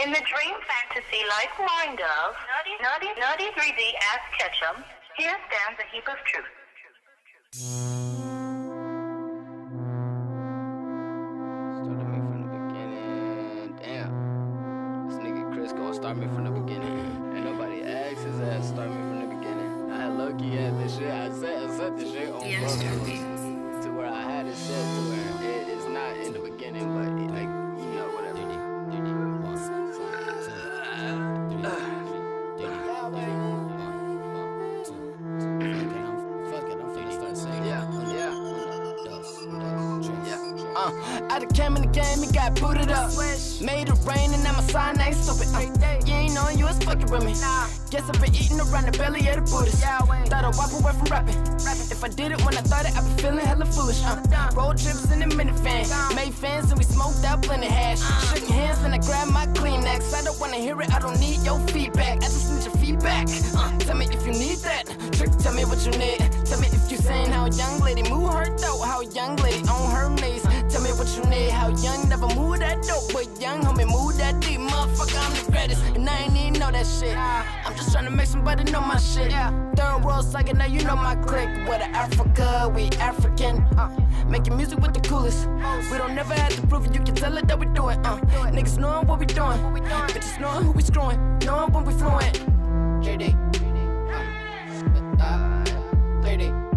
In the dream fantasy-like mind of Nerdy 3D Ass Ketchum, here stands a heap of truth. Started me from the beginning. Damn. This nigga Chris gonna start me from the beginning. Ain't nobody asked his ass start me from the beginning. I had lucky at this shit. I set the shit on purpose to where I had it set to where it is not in the beginning, but like, you know, whatever. I done came in the game and got booted up. Made it rain and now my sign ain't stupid. You ain't knowing you was fucking with me. Guess I've been eating around the belly of the Buddhist. Thought I'd walk away from rapping. If I did it when I thought it, I been feeling hella foolish. Road trips in the minivan. Made fans and we smoked out plenty hash. Shook hands and I grabbed my Kleenex. I don't wanna hear it, I don't need your feedback. I just need your feedback. Tell me if you need that. Trick, tell me what you need. Tell me if you saying how young lady move her throat. How young lady on her knees. Tell me what you need. How young never move that dope. But young homie move that deep. Motherfucker, I'm the greatest. And I ain't even know that shit. I'm just trying to make somebody know my shit. Third world saga, now you know my clique. We're the Africa, we African. Making music with the coolest. We don't never have to prove it, you can tell it that we do it. Niggas knowing what we doing. Bitches knowing who we screwing. Knowing when we fluent. JD. 30.